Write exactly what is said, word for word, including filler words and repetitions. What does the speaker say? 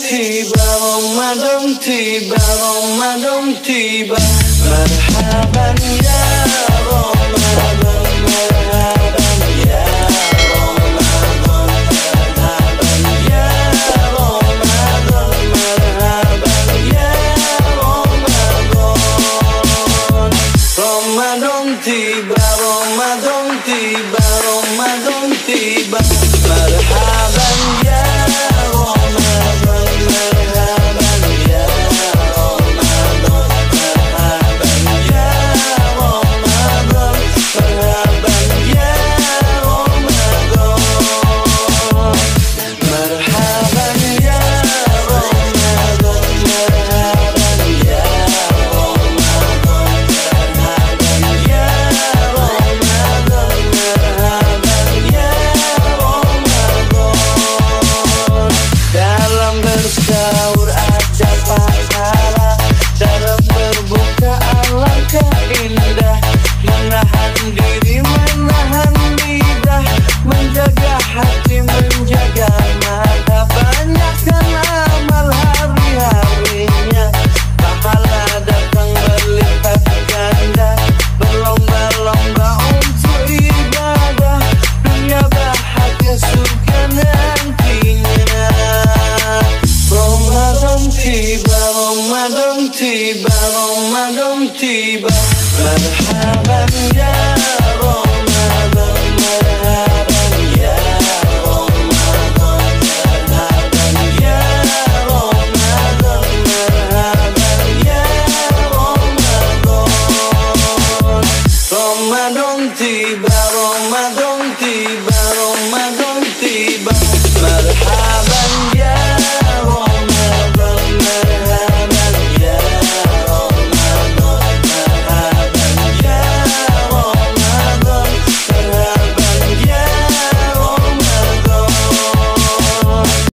tiba, Ramadan tiba, Ramadan tiba. Marhaban ya Ramadan, marhaban ya Ramadan, marhaban ya Ramadan, marhaban ya Ramadan. Ramadan tiba, Ramadan tiba, Ramadan tiba. Marhaban ya Ramadan, marhaban ya Ramadan, marhaban ya Ramadan, marhaban ya Ramadan. Marhaban ya Ramadan, marhaban ya Ramadan, marhaban ya Ramadan, marhaban ya Ramadan. Dalam bersaur ada pahala, dalam berbuka alangkah indah. Menahan diri, menahan lidah, menjaga hati, menjaga mata. Banyakkan amal hari-harinya, pahala datang berlipat ganda. Berlomba-lomba untuk ibadah, dunia bahagia surga nantinya. Ramadan tiba, Ramadan tiba, Ramadan tiba. Marhaban ya Ramadan, marhaban ya Ramadan, marhaban ya Ramadan, marhaban ya Ramadan. Ramadan tiba, Ramadan tiba.